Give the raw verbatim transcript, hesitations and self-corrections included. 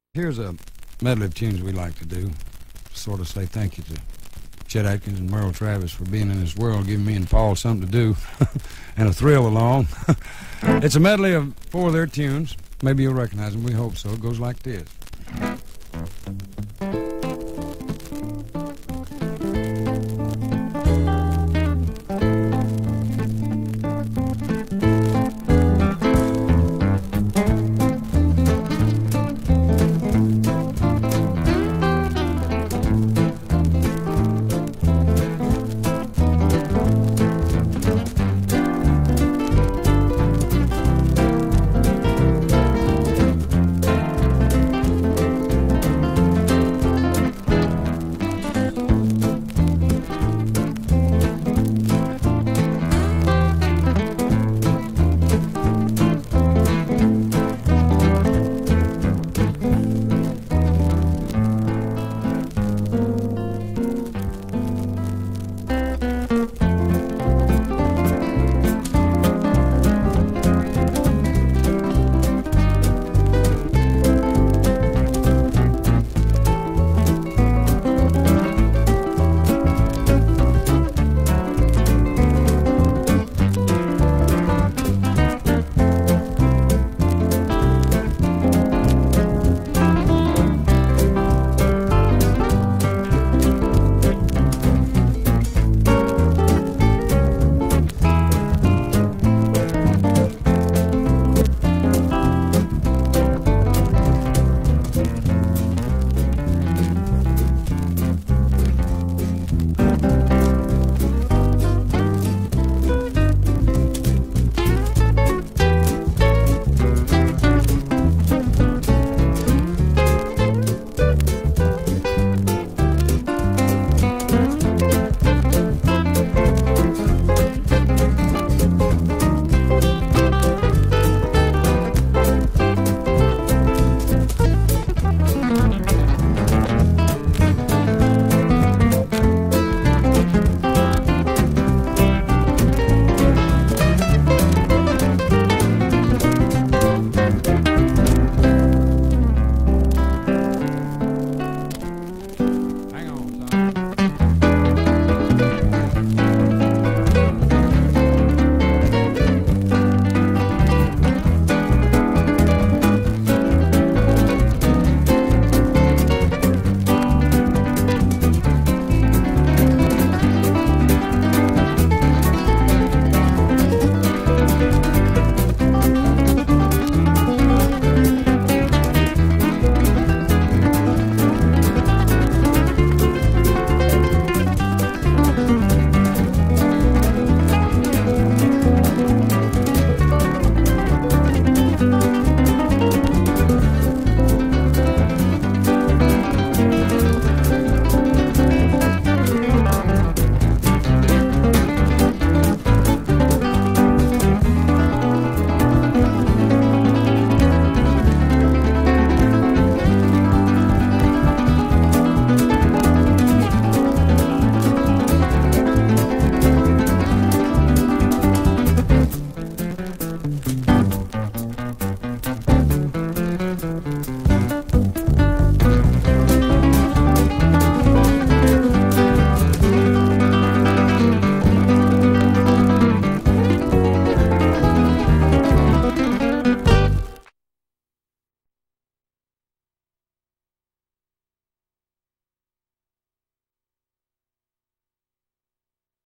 Here's a medley of tunes we like to do. Sort of say thank you to Chet Atkins and Merle Travis for being in this world, giving me and Paul something to do and a thrill along. It's a medley of four of their tunes. Maybe you'll recognize them. We hope so. It goes like this.